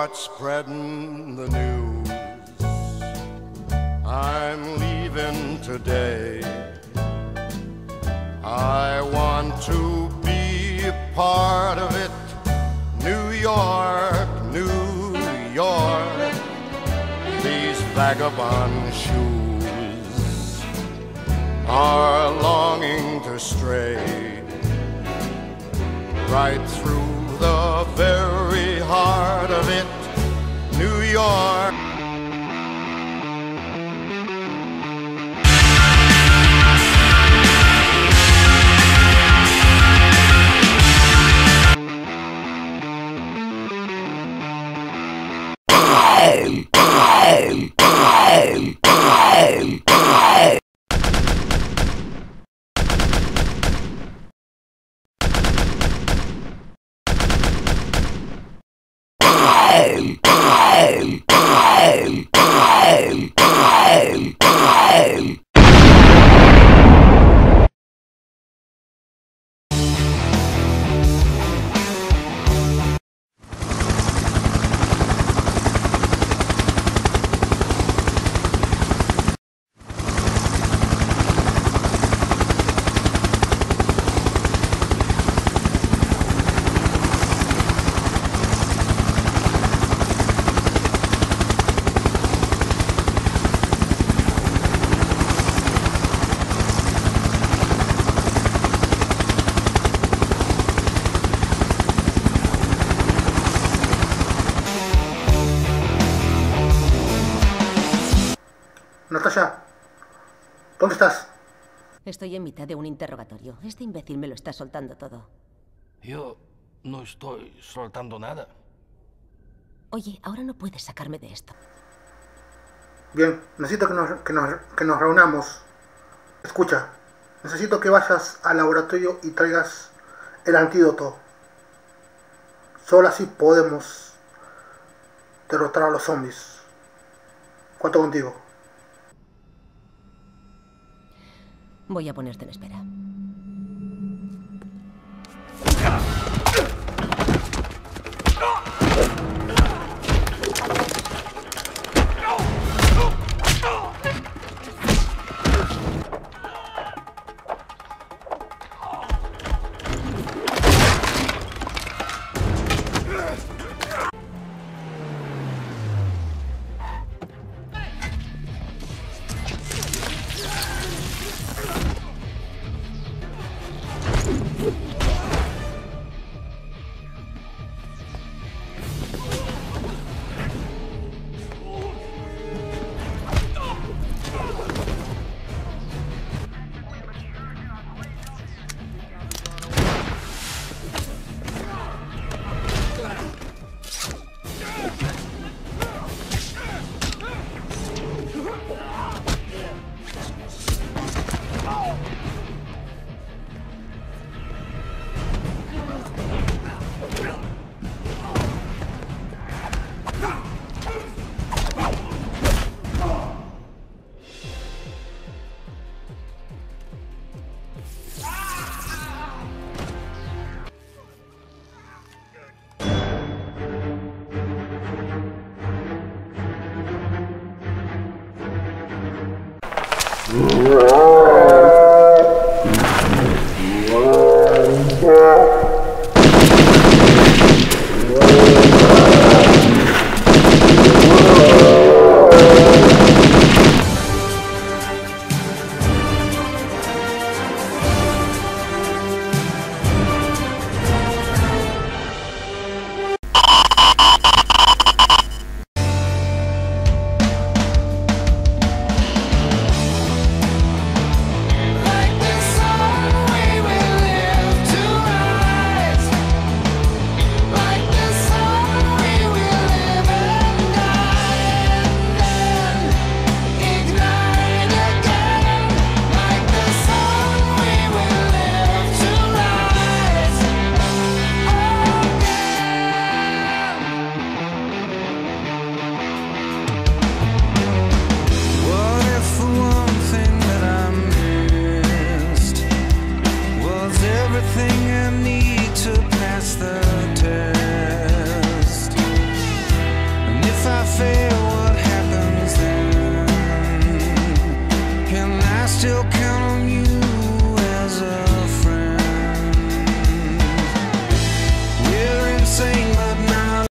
start spreading the news. I'm leaving today. I want to be a part of it. New York, New York, these vagabond shoes are longing to stray right through the very heart of it, New York. Natasha, ¿dónde estás? Estoy en mitad de un interrogatorio. Este imbécil me lo está soltando todo. Yo no estoy soltando nada. Oye, ahora no puedes sacarme de esto. Bien, necesito que nos reunamos. Escucha, necesito que vayas al laboratorio y traigas el antídoto. Solo así podemos derrotar a los zombies. Cuento contigo. Voy a ponerte en espera.